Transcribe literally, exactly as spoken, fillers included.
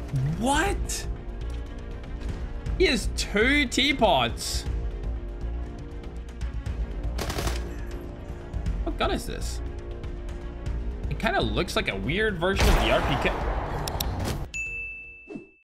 What? He has two teapots. What gun is this? It kind of looks like a weird version of the R P K.